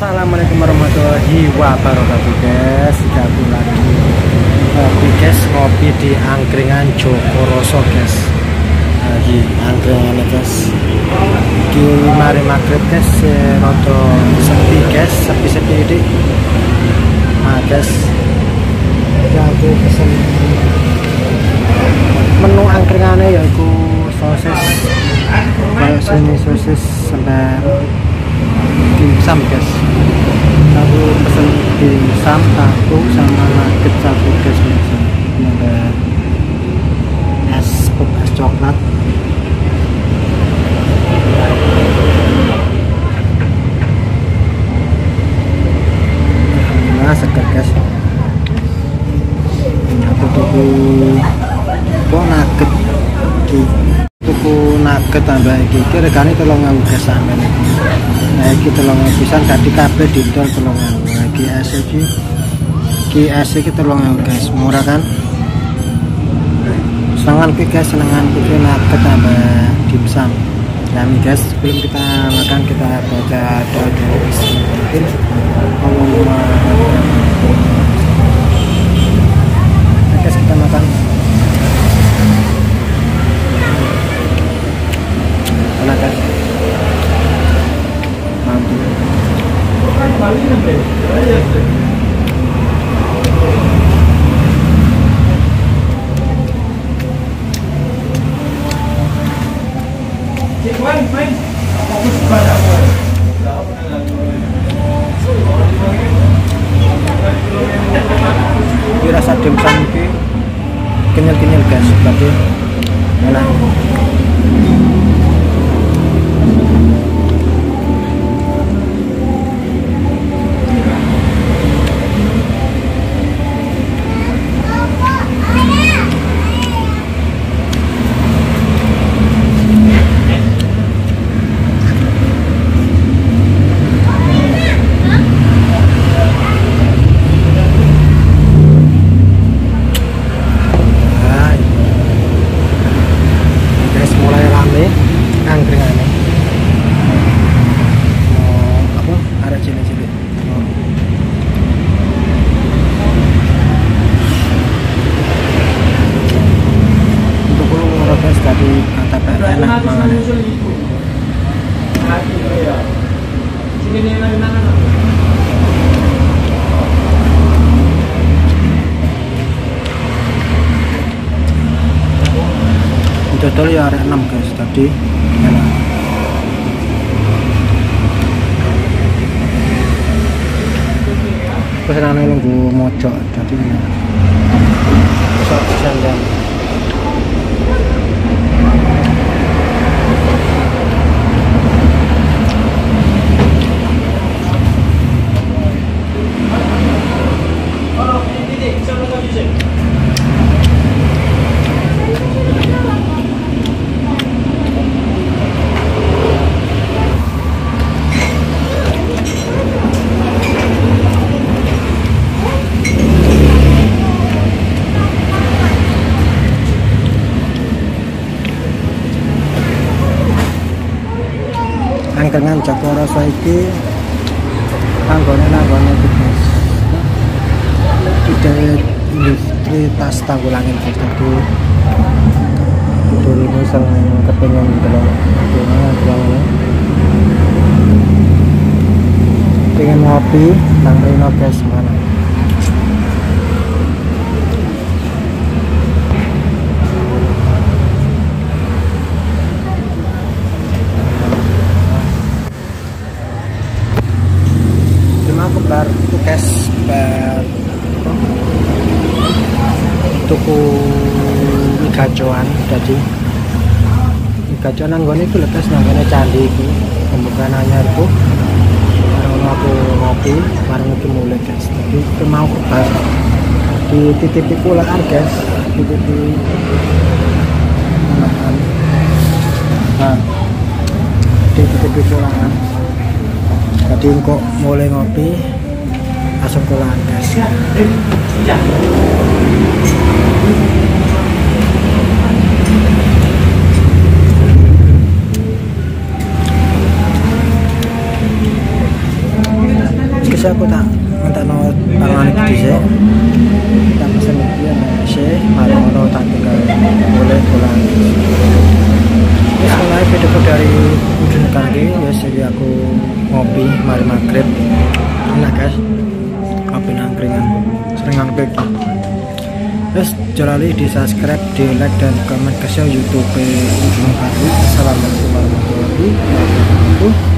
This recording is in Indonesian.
Assalamualaikum warahmatullahi wabarakatuh guys. Gabung lagi ngopi guys, ngopi di angkringan Jokoroso guys. Lagi angkringan guys di mari maghrib guys, roto sepi guys, sepi-sepi ini. Nah guys, aku pesen menu angkringannya yaitu sosis, kayak sini sosis sampai dimsum guys. Aku pesen dimsum satu sama nugget satu guys, ada es coklat. Alhamdulillah seger guys. Aku tuku nugget, tuku nugget tambah iki regane 3.000 guys sampean iki. Nah iki 3.000 pisan dadi kabeh didol 3.000. Iki es iki 3.000 guys, murah kan? Senengan ki guys, senengan iki nugget tambah dimsum. Nah guys, sebelum kita makan kita baca doa dulu. Allahumma guys, kita makan. Enak guys, mantap. Ini rasa dimsum ini kenyal-kenyal guys, tapi enak. Angkringannya apa? Ada cilik-cilik. Untuk kulo ngoro guys, tadi kata enak mangan. Total ya ada 6 guys tadi. Enak. Pesanannya nunggu mojok tadi enak. Sok sandang. Angkringan Jokoroso iki tanggone guys. Tidak industri tas Tanggulangan guys. Tadi dulu sang kepengen delok pengen ngopi nang rino guys mana. Bar tugas bar tuku gacoan tadi. Gacoan anggone itu lekas nanggone candi itu pembukaan anyar itu. Bareng aku ngopi, bareng itu mulai guys. Tapi itu mau bar di titip pulaan guys, titip makan. Nah, di titip pulaan. Tadi kok mulai ngopi asap pulang guys. bisa aku tak minta no tangan iki sih tak pesen iki ya sih mari ngono tak tinggal boleh pulang. Wis mulai video dari ujung kaki ya jadi aku ngopi mari maghrib enak guys kopi nangkringan sering angpek. Terus jangan lupa di subscribe, di like dan komen ke YouTube ujung kaki. Assalamualaikum warahmatullahi wabarakatuh.